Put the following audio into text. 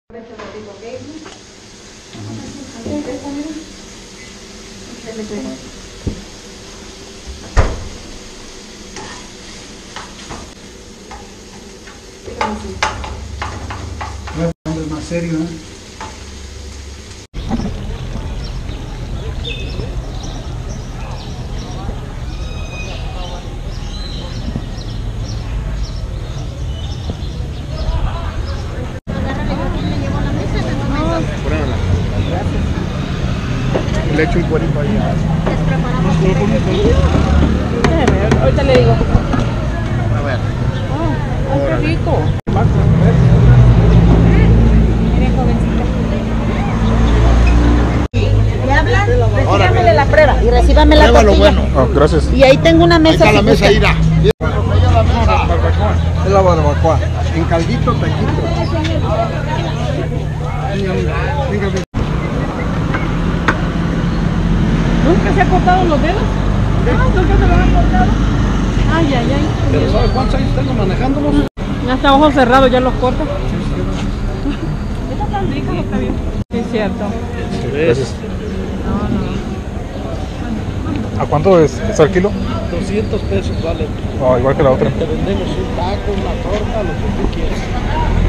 Es más serio, ¿eh? Le echo un cuerito ahí. Ahorita le digo. A ver. Qué rico. Mire, jovencita. ¿Le hablan? Recíbamele la prueba y recíbame la tortilla. Bueno. Oh, gracias. Y ahí tengo una mesa. Ahí está la mesa, Ira. Es la barbacoa. En caldito, taquito. Venga. ¿Nunca se ha cortado los dedos? ¿Nunca se los han cortado? Ay. ¿Pero sabe cuántos años tengo manejándolos? Hasta ojos cerrados ya los corta. Estas tan ricas, está bien. Sí, es cierto. Gracias. No. ¿A cuánto es el kilo? 200 pesos vale. Oh, igual que la otra. Te vendemos un taco, una torta, lo que tú quieras.